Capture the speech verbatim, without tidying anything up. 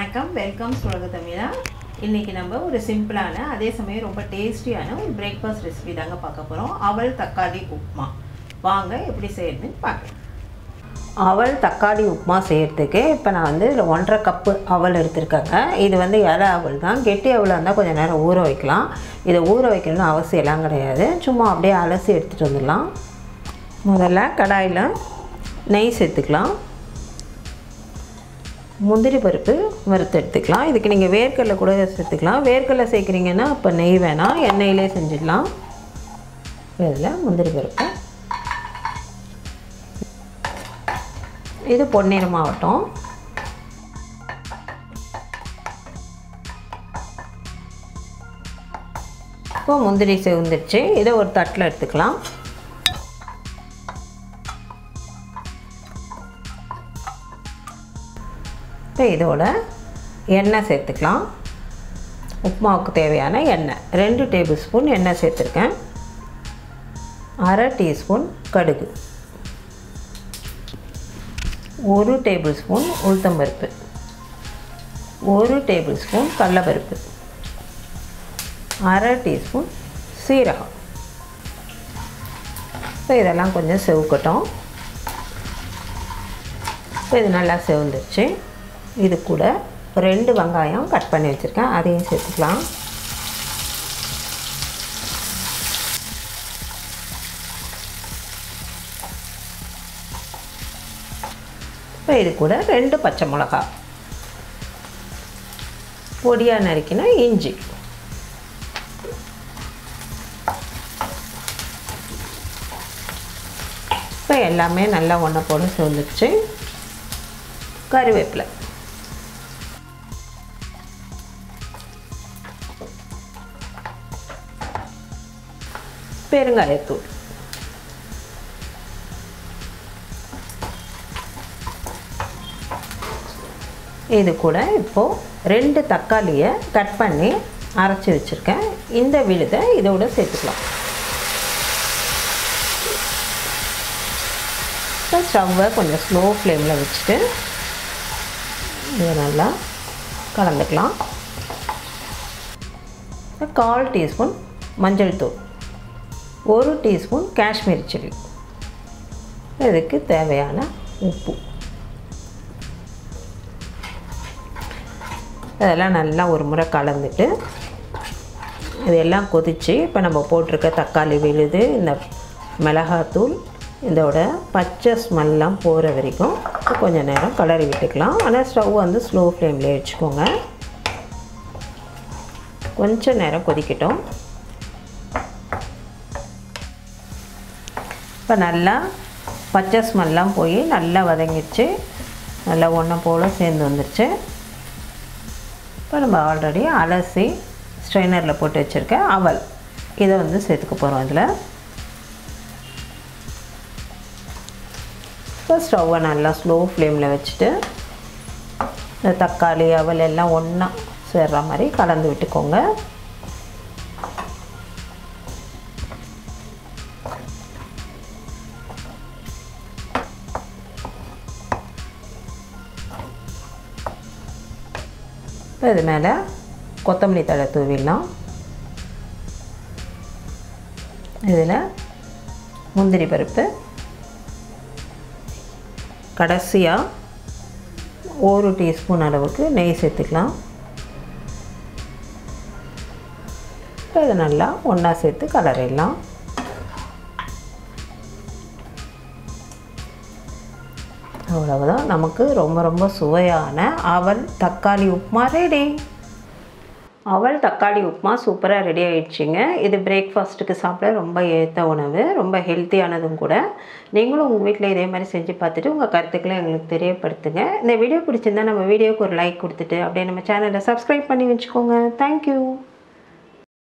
வணக்கம் வெல்கம் சுலக தமிழா. இன்றைக்கி நம்ம ஒரு சிம்பிளான அதே சமயம் ரொம்ப டேஸ்டியான ஒரு பிரேக்ஃபாஸ்ட் ரெசிபி தாங்க பார்க்க போகிறோம். அவல் தக்காளி உப்புமா. வாங்க எப்படி செய்யறதுன்னு பார்க்கலாம். அவல் தக்காளி உப்புமா செய்கிறதுக்கு இப்போ நான் வந்து இதில் ஒன்றரை கப்பு அவல் எடுத்துருக்கேங்க. இது வந்து இலை அவல் தான். கெட்டி அவலாக இருந்தால் கொஞ்சம் நேரம் ஊற வைக்கலாம். இதை ஊற வைக்கணும்னு அவசியம்லாம் கிடையாது. சும்மா அப்படியே அலசி எடுத்துகிட்டு வந்துடலாம். முதல்ல கடாயில் நெய் சேர்த்துக்கலாம். முந்திரி பருப்பு வறுத்து எடுத்துக்கலாம். இதுக்கு நீங்கள் வேர்க்கடலை கூட சேர்த்துக்கலாம். வேர்க்கடலை சேர்க்குறீங்கன்னா இப்போ நெய் வேணாம், எண்ணெயிலே செஞ்சிடலாம். இதில் முந்திரி பருப்பு இது பொன்னிறமாகட்டும். இப்போ முந்திரி செவந்துடுச்சு. இதை ஒரு தட்டில் எடுத்துக்கலாம். இப்போ இதோட எண்ணெய் சேர்த்துக்கலாம். உப்புமாவுக்கு தேவையான எண்ணெய் ரெண்டு டேபிள் ஸ்பூன் எண்ணெய் சேர்த்துருக்கேன். அரை டீஸ்பூன் கடுகு, ஒரு டேபிள் ஸ்பூன் உளுத்தம்பருப்பு, ஒரு டேபிள் ஸ்பூன் கடலைப்பருப்பு, அரை டீஸ்பூன் சீரகம். இப்போ இதெல்லாம் கொஞ்சம் செவக்கட்டும். இப்போ இது நல்லா செவந்துருச்சு. இது கூட ரெண்டு வெங்காயம் கட் பண்ணி வச்சுருக்கேன், அதையும் சேர்த்துக்கலாம். இப்போ இது கூட ரெண்டு பச்சை மிளகா, பொடியாக நறுக்கின இஞ்சி, இப்போ எல்லாமே நல்லா ஒன்றை போட சேர்ந்துருச்சு. கருவேப்பிலை, பெருங்காயத்தூள், இது கூட இப்போது ரெண்டு தக்காளியை கட் பண்ணி அரைச்சி வச்சுருக்கேன். இந்த விழுதை இதோட சேர்த்துக்கலாம். இப்போ ஸ்டவ்வை கொஞ்சம் ஸ்லோ ஃப்ளேமில் வச்சுட்டு இதை நல்லா கலந்துக்கலாம். கால் டீஸ்பூன் மஞ்சள் தூள், ஒரு டீஸ்பூன் காஷ்மீரி சில்லி, இதுக்கு தேவையான உப்பு, இதெல்லாம் நல்லா ஒரு முறை கலந்துட்டு இதெல்லாம் கொதித்து இப்போ நம்ம போட்டிருக்க தக்காளி விழுது, இந்த மிளகாத்தூள், இதோட பச்சை ஸ்மெல்லாம் போகிற வரைக்கும் கொஞ்சம் நேரம் கிளறி விட்டுக்கலாம். ஆனால் ஸ்டவ் வந்து ஸ்லோ ஃப்ளேம்லேயே வச்சுக்கோங்க. கொஞ்சம் நேரம் கொதிக்கட்டும். இப்போ நல்லா பச்சை ஸ்மெல்லாம் போய் நல்லா வதங்கிடுச்சு. நல்லா ஒன்றை போல் சேர்ந்து வந்துடுச்சு. இப்போ நம்ம ஆல்ரெடி அலசி ஸ்ட்ரெயினரில் போட்டு வச்சுருக்க அவல் இதை வந்து சேர்த்துக்க போகிறோம். இதில் இப்போ ஸ்டவ்வை நல்லா ஸ்லோ ஃப்ளேமில் வச்சுட்டு இந்த தக்காளி அவல் எல்லாம் ஒன்றா சேர்ற மாதிரி கலந்து விட்டுக்கோங்க. இது மேலே கொத்தமல்லி தழை தூவிடலாம். இதில் முந்திரி பருப்பு, கடைசியாக ஒரு டீஸ்பூன் அளவுக்கு நெய் சேர்த்துக்கலாம். இப்போ இதை நல்லா ஒன்றா சேர்த்து கலரிடலாம். அவ்வளவுதான், நமக்கு ரொம்ப ரொம்ப சுவையான அவல் தக்காளி உப்புமா ரெடி. அவல் தக்காளி உப்புமா சூப்பராக ரெடி ஆகிடுச்சிங்க. இது பிரேக்ஃபாஸ்ட்டுக்கு சாப்பிட ரொம்ப ஏற்ற உணவு, ரொம்ப ஹெல்த்தியானதும் கூட. நீங்களும் உங்கள் வீட்டில் இதே மாதிரி செஞ்சு பார்த்துட்டு உங்கள் கருத்துக்களை எங்களுக்கு தெரியப்படுத்துங்க. இந்த வீடியோ பிடிச்சிருந்தா நம்ம வீடியோவுக்கு ஒரு லைக் கொடுத்துட்டு அப்படியே நம்ம சேனலை சப்ஸ்கிரைப் பண்ணி வச்சுக்கோங்க. தேங்க்யூ.